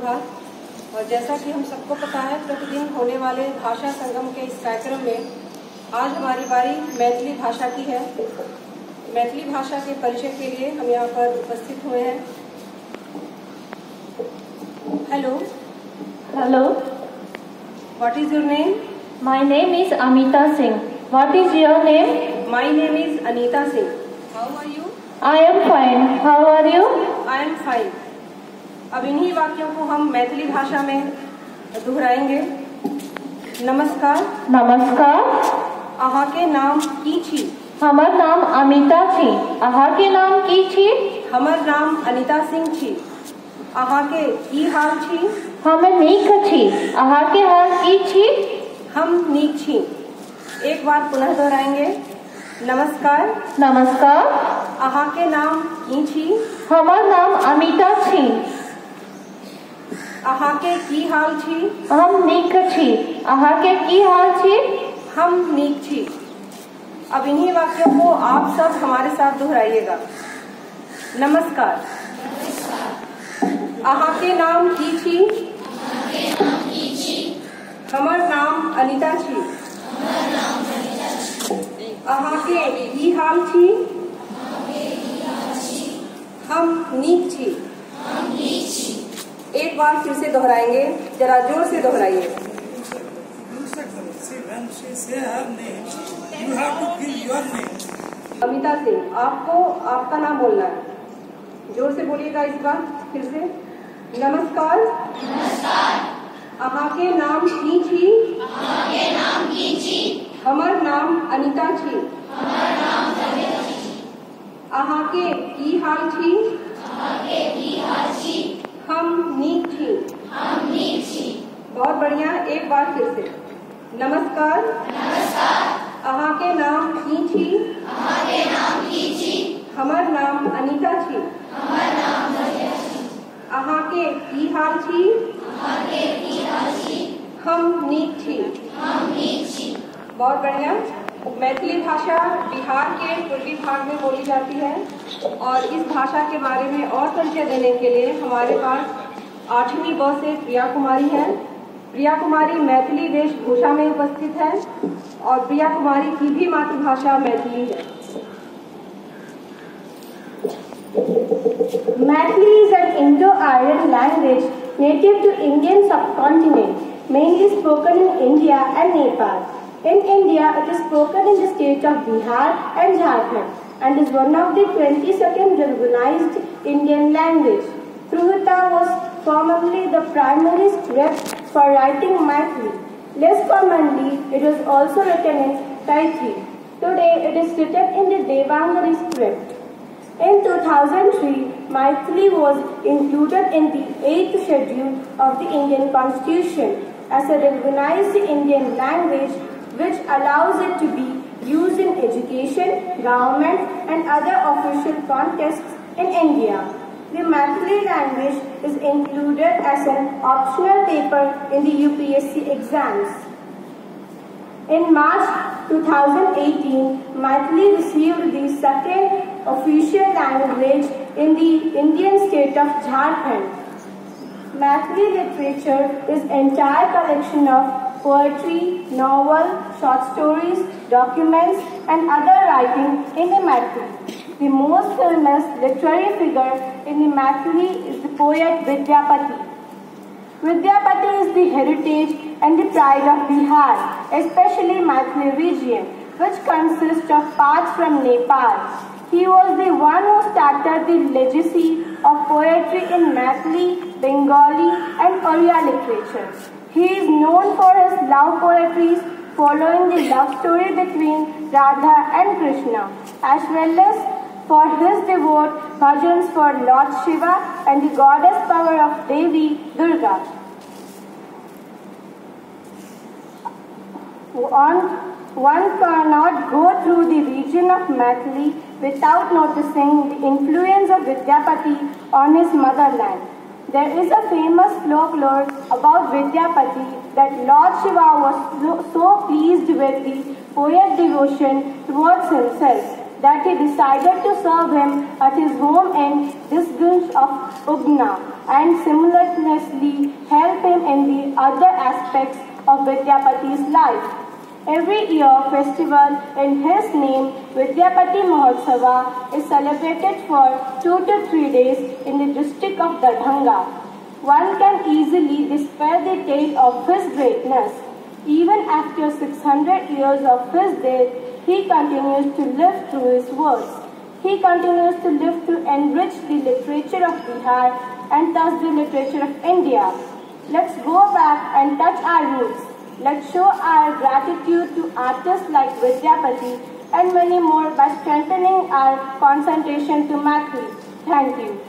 सुप्रभात। और जैसा कि हम सबको पता है, प्रतिदिन होने वाले भाषा संगम के इस कार्यक्रम में आज हमारी बारी मैथिली भाषा की है। मैथिली भाषा के परिचय के लिए हम यहाँ पर उपस्थित हुए हैं। Hello. Hello. What is your name? My name is Amita Singh. What is your name? My name is Anita Singh. How are you? I am fine. How are you? I am fine. अब इन्हीं वाक्यों को हम मैथिली भाषा में दोहराएंगे। नमस्कार। नमस्कार। अहाँ के नाम की छी? हमर नाम अमिता छी। अहाँ के नाम की छी? हमर नाम अनीता सिंह छी। अहाँ के की हाल छी? हम नीक छी। अहाँ के हाल की छी? हम नीक छी। एक बार पुनः दोहराएंगे। नमस्कार। नमस्कार। अहाँ के नाम की छी? हमर नाम अमिता छी। अहाँ के की हाल छी? हम नीक छी। अहाँ के की हाल छी? हम नीक छी। अब इन्हीं वाक्यों को आप सब हमारे साथ दोहराइएगा। नमस्कार। अहाँ के नाम की छी? हमर नाम अनीता छी। अहाँ के की हाल छी? हम नीक छी। एक बार फिर से दोहराएंगे, जरा जोर से दोहराइए। अमिता सिंह, आपको आपका नाम बोलना है। जोर से बोलिएगा इस बार फिर से। नमस्कार। अहाँ के नाम की छी? हमर नाम अनीता छी। अहाँ के की हाल छी? हम नीक छी। बहुत बढ़िया। एक बार फिर से। नमस्कार। अहाँ के नाम की छी? हमर नाम अनीता छी। अहाँ के की हाल छी? हम नीक छी। बहुत बढ़िया। मैथिली भाषा बिहार के पूर्वी भाग में बोली जाती है और इस भाषा के बारे में और परिचय देने के लिए हमारे पास 8वीं ब से प्रिया कुमारी है। प्रिया कुमारी मैथिली वेशभूषा में उपस्थित है और प्रिया कुमारी की भी मातृभाषा मैथिली है। Maithili is an Indo-Aryan language native to Indian subcontinent, mainly spoken in India and Nepal. In India, it is spoken in the state of Bihar and Jharkhand and is one of the 22nd recognized Indian language. Truhita was formerly the primary script for writing Maithili. Less commonly, it was also written in Maithili. Today, it is written in the Devanagari script. In 2003, Maithili was included in the 8th schedule of the Indian Constitution as a recognized Indian language, which allows it to be used in education, government and other official contexts in India. The Maithili language is included as an optional paper in the UPSC exams. In March 2018, Maithili received the second official language in the Indian state of Jharkhand. Maithili literature is an entire collection of poetry, novel, short stories, documents and other writing in the Maithili. The most famous literary figure in the Maithili is the poet Vidyapati. Vidyapati is the heritage and the pride of Bihar, especially Maithili region, which consists of parts from Nepal. He was the one who started the legacy of poetry in Maithili, Bengali and Oriya literature. He is known for his love poetries following the love story between Radha and Krishna, as well as for his devout bhajans for Lord Shiva and the goddess power of Devi Durga. One cannot go through the region of Maithili without noticing the influence of Vidyapati on his motherland. There is a famous folklore about Vidyapati that Lord Shiva was so pleased with the poet's devotion towards himself that he decided to serve him at his home in Disgunj of Ugna and simultaneously in other aspects of Vidyapati's life. Every year, festival in his name, Vidyapati Mahotsava, is celebrated for 2 to 3 days in the district of Darbhanga. One can easily despair the tale of his greatness. Even after 600 years of his death, he continues to live through his words. He continues to live to enrich the literature of Bihar and thus the literature of India. Let's go back and touch our roots. Let's show our gratitude to artists like Vidyapati and many more by strengthening our concentration to maithli. Thank you.